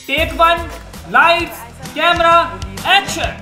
Take 1, lights, camera, action.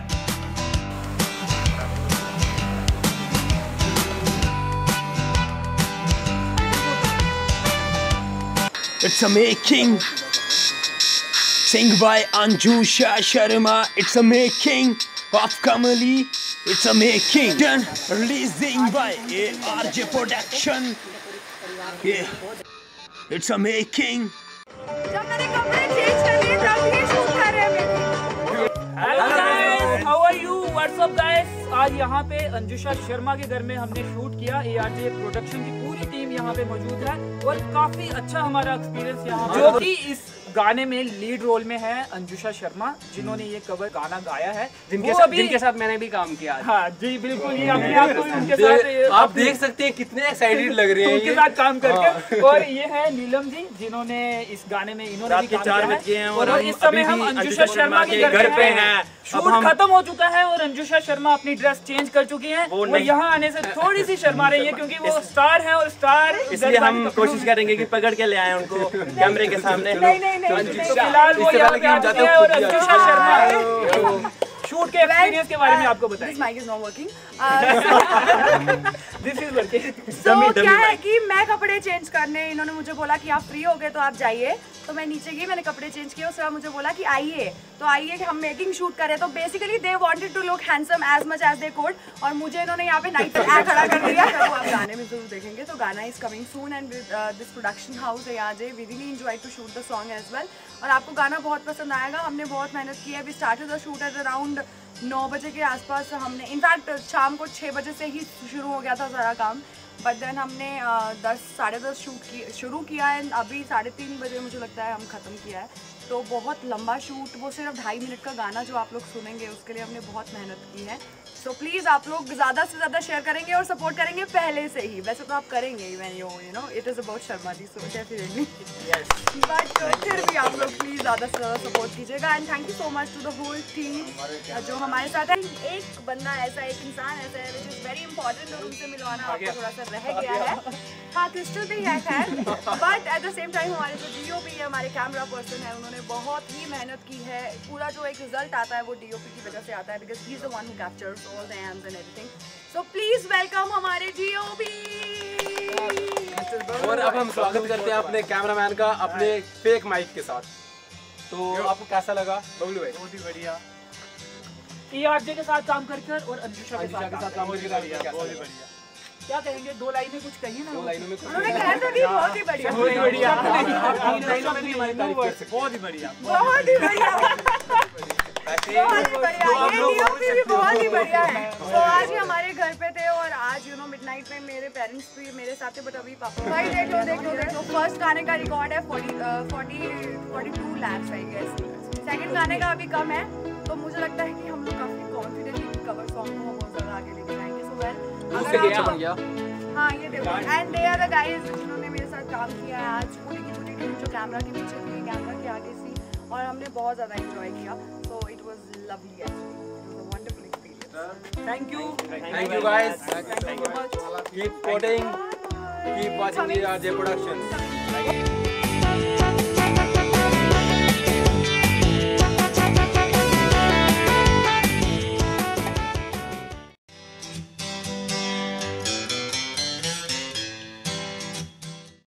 It's a making. Sing by Anjusha Sharma. It's a making of Kamli. It's a making. Done. Releasing by ARJ Productions. Yeah. It's a making. जब मैंने कपड़े change कर लिए तब ये shoot कर रहे हैं। Hello guys, how are you? What's up guys? आज यहाँ पे अंजुषा शर्मा के घर में हमने शूट किया। ARJ प्रोडक्शन की पूरी टीम यहाँ पे मौजूद है और काफी अच्छा हमारा एक्सपीरियंस यहाँ पे। जो कि इस गाने में लीड रोल में है अंजुषा शर्मा, जिन्होंने ये कवर गाना गाया है, जिनके साथ मैंने भी काम किया। हाँ जी बिल्कुल, ये अपने आप को उनके साथ आप देख सकते हैं कितने एक्साइटेड लग रहे हैं उनके साथ काम करके। और ये है नीलम जी, जिन्होंने इस गाने में इन्होंने भी काम किया है। और इस समय हम अंजुषा शर्मा के घर पे हैं। शूट खत्म हो चुका है और अंजुषा शर्मा अपनी ड्रेस चेंज कर चुकी है। वो यहाँ आने से थोड़ी सी शर्मा रही है क्योंकि वो स्टार है और स्टार, इसलिए हम कोशिश करेंगे कि पकड़ के ले आए उनको कैमरे के सामने। तो फिलहाल वो यहाँ पे आ चुके हैं और अंजुषा शर्मा शूट के एक्सपीरियंस के बारे में आपको बताएं। This mic is not working. This is working. So क्या है कि मैं कपड़े चेंज करने, इन्होंने मुझे बोला कि आप फ्री हो गए तो आप जाइए, तो मैं नीचे गई, मैंने कपड़े चेंज किए। उसके बाद मुझे बोला कि आइए, तो आइए कि हम मेकिंग शूट करें। तो basically they wanted to look handsome as much as they could, और मुझे इन्होंने यहाँ पे नाइट पर खड़ा कर दिया। तो आप गाने में जरूर देखेंगे। तो गाना is coming soon and this production house ARJ, we really enjoy to shoot the song as well. और आपको गाना बहुत पसंद आएगा। हमने बहुत मेहनत की है। We started the shoot at around 9 बजे के आसपास। हमने इनफैक्ट शाम को 6 बजे से ही शुरू हो गया था सारा काम, बट देन हमने 10 साढ़े 10 शुरू किया एंड अभी 3:30 बजे मुझे लगता है हम ख़त्म किया है। तो बहुत लंबा शूट, वो सिर्फ 2.5 मिनट का गाना जो आप लोग सुनेंगे उसके लिए हमने बहुत मेहनत की है। सो प्लीज़ आप लोग ज़्यादा से ज़्यादा शेयर करेंगे और सपोर्ट करेंगे पहले से ही। वैसे तो आप करेंगे ही, when you know it is about Sharma ji, so definitely, but फिर भी आप लोग प्लीज़ ज़्यादा से ज़्यादा सपोर्ट कीजिएगा। And thank you so much to the whole team जो हमारे साथ है। एक बंदा ऐसा, एक इंसान ऐसा है विच इज़ वेरी इंपॉर्टेंट, और उनसे मिलवाना आपको थोड़ा सा रह गया है। हाँ, क्रिस्टल भी है खैर, but at the same time हमारे जो DOP है, हमारे कैमरा पर्सन है, उन्होंने बहुत ही मेहनत की है। पूरा जो एक रिजल्ट आता है वो DOP की वजह से आता है, because he is the one who captures all the aims and everything. So please welcome हमारे DOP। और अब हम स्वागत करते हैं अपने कैमरामैन का अपने फेक माइक के साथ। तो आपको कैसा लगा बबलू भाई? बहुत ही बढ़िया। ARJ के साथ काम करके और अंजुषा के साथ काम करके बहुत ही बढ़िया। क्या कहेंगे? 2 लाइन में कुछ कहिए ना। 2 लाइनों में उन्होंने कहा था कि बहुत ही बढ़िया, बहुत ही बढ़िया, बहुत ही बढ़िया, बहुत ही बढ़िया, बहुत ही बढ़िया, बहुत ही बढ़िया। ये DOP भी बहुत ही बढ़िया है। तो आज ही हमारे घर पे थे और आज यू नो मिडनाइट में मेरे पेरेंट्स भी मेरे साथ थे, बट अभी पापा भाई देख लो। फर्स्ट गाने का रिकॉर्ड है 42 lakhs आई गेस। सेकंड गाने का अभी कम है, तो मुझे लगता है कि हम लोग काफी कॉन्फिडेंटली कवर सॉन्ग को बहुत ज़्यादा आगे लेके जाएंगे। सो वेल, हाँ ये देखो, and they are the guys जिन्होंने मेरे साथ काम किया है आज। पूरी की पूरी टीम जो कैमरा के पीछे थी, कैमरा के आगे थी, और हमने बहुत ज़्यादा एंजॉय किया। So it was lovely actually, it was a wonderful experience. Thank you guys, thank you much. keep supporting, keep watching the ARJ Productions।